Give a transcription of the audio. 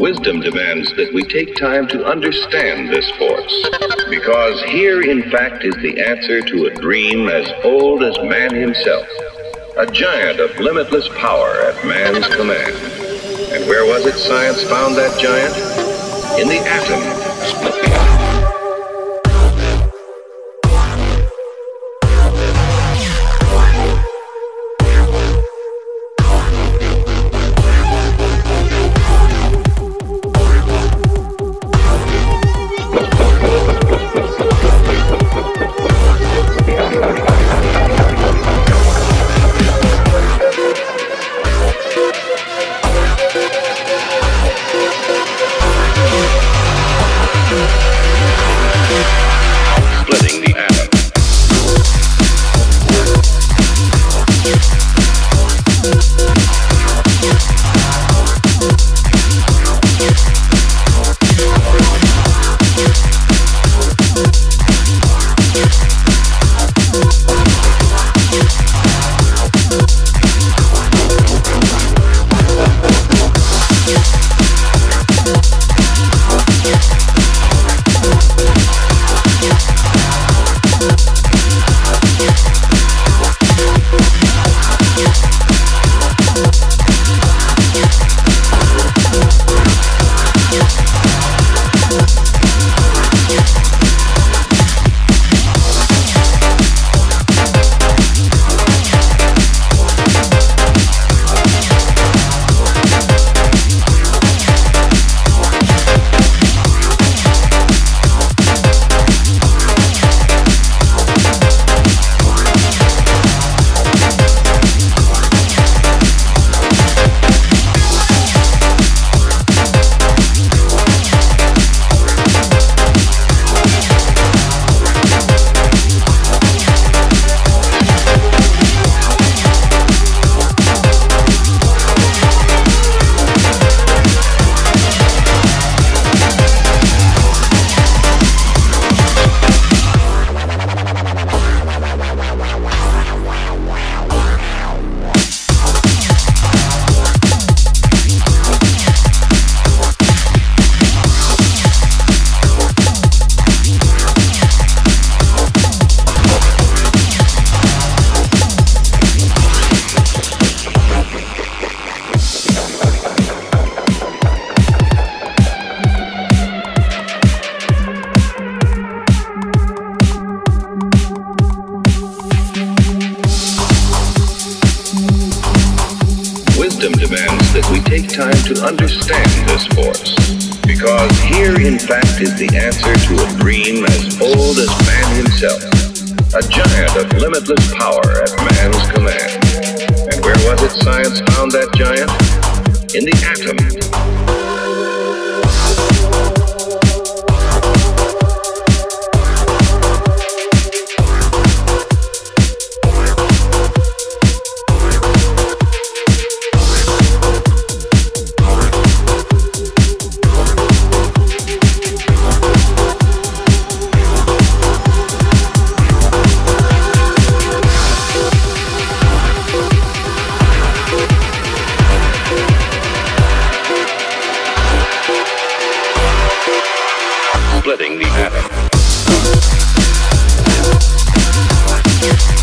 Wisdom demands that we take time to understand this force, because here, in fact, is the answer to a dream as old as man himself, a giant of limitless power at man's command. And where was it science found that giant? In the atom. Wisdom demands that we take time to understand this force, because here, in fact, is the answer to a dream as old as man himself, a giant of limitless power at man's command. And where was it science found that giant? In the atom. Splitting the atom.